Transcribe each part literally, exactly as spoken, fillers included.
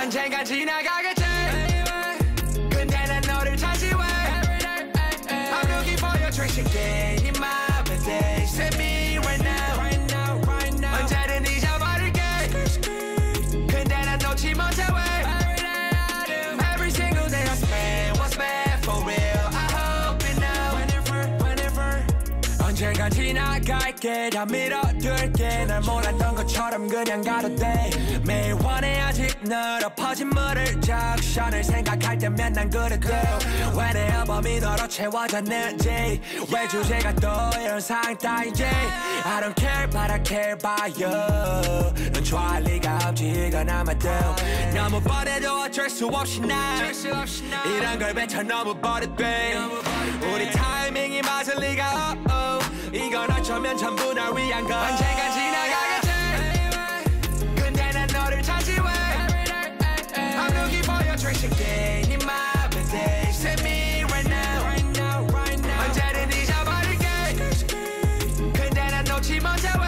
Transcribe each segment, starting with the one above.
언젠간 지나가겠지 근데 난 너를 찾지 왜 I'm looking for your trace again in my birthday Set me right now, right now, right now. 언제든 잊어버릴게 근데 난 놓지 못해 왜 Every single day I spend what's bad for real I hope you know Whenever, whenever 언젠간 지나갈게 다 밀어둘게 날 몰랐던 것처럼 그냥 가도 돼 매일 원해 아직 널 엎어진 물을 적션을 생각할 때면 난 그래도 왜 내 앨범이 너로 채워졌는지 왜 주제가 또 이런 상황 따윈지 I don't care but I care about you 넌 좋아할 리가 없지 이건 아마도 너무 뻔해도 어쩔 수 없이 난 이런 걸 뱉어 너무 버릇돼 우리 타이밍이 맞을 리가 없어 이건 어쩌면 전부 날 위한 걸 언젠간 지나가겠지 근데 난 너를 찾지 왜 I'm looking for your trace again in my birthday Set me right now, right now, right now. 언제든 잊어버릴게 근데 난 놓지 못해 왜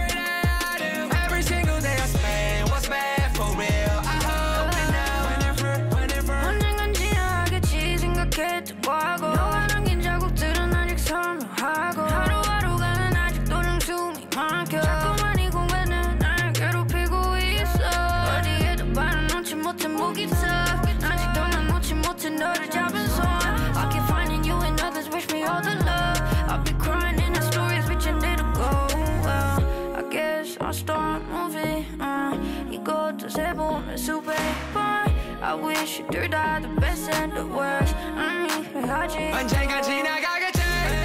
Every single day I spend what's bad for real I hope you know Whenever, whenever 언젠간 지나가겠지 생각해도 하고 너가 남긴 자국들은 아직 선호하고 하루하루가 난 아직도 좀 숨이 막혀 자꾸만 이 공간은 날 괴롭히고 있어 어디에도 발을 놓지 못해 목이 서 아직도 난 놓지 못해 너를 잡은 손 I keep finding you and others wish me all the love I'll be crying in the stories wishing it'll go well I guess I'll start moving uh, 이것도 세보면 수백 번 I wish you 둘 다 the best and the worst 난 이해하지 언젠간 지나가겠지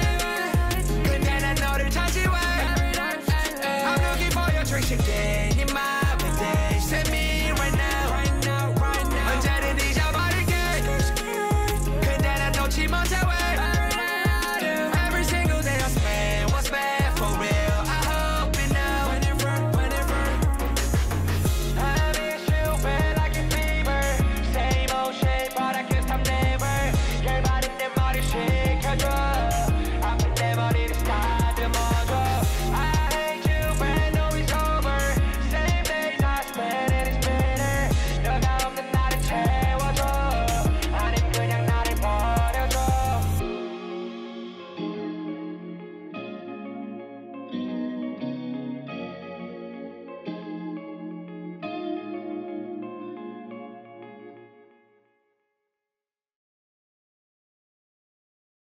근데 난 너를 찾지 왜 I'm looking for your trace again in my birthday Set me right now, right now, right now. 언제든 잊어버릴게 근데 난 놓지 못해 왜